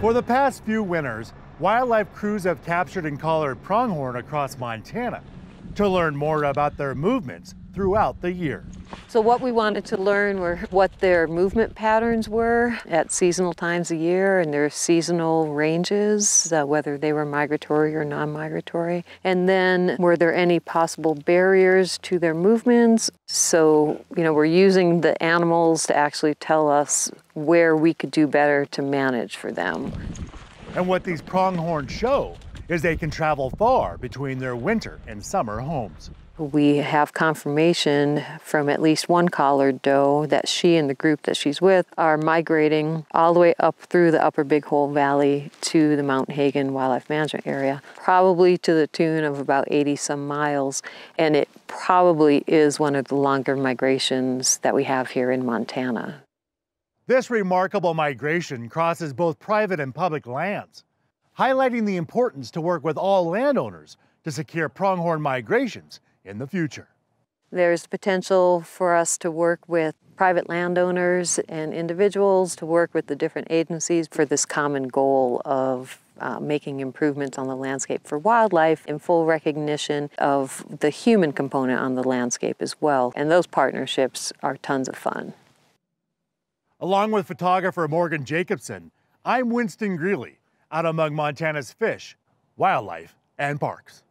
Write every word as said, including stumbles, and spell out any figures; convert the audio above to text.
For the past few winters, wildlife crews have captured and collared pronghorn across Montana to learn more about their movements throughout the year. So what we wanted to learn were what their movement patterns were at seasonal times of year and their seasonal ranges, uh, whether they were migratory or non-migratory. And then were there any possible barriers to their movements? So, you know, we're using the animals to actually tell us where we could do better to manage for them. And what these pronghorn show is they can travel far between their winter and summer homes. We have confirmation from at least one collared doe that she and the group that she's with are migrating all the way up through the upper Big Hole Valley to the Mount Hagen Wildlife Management Area, probably to the tune of about eighty some miles. And it probably is one of the longer migrations that we have here in Montana. This remarkable migration crosses both private and public lands, highlighting the importance to work with all landowners to secure pronghorn migrations in the future. There's potential for us to work with private landowners and individuals, to work with the different agencies for this common goal of uh, making improvements on the landscape for wildlife in full recognition of the human component on the landscape as well. And those partnerships are tons of fun. Along with photographer Morgan Jacobson, I'm Winston Greeley, out among Montana's fish, wildlife, and parks.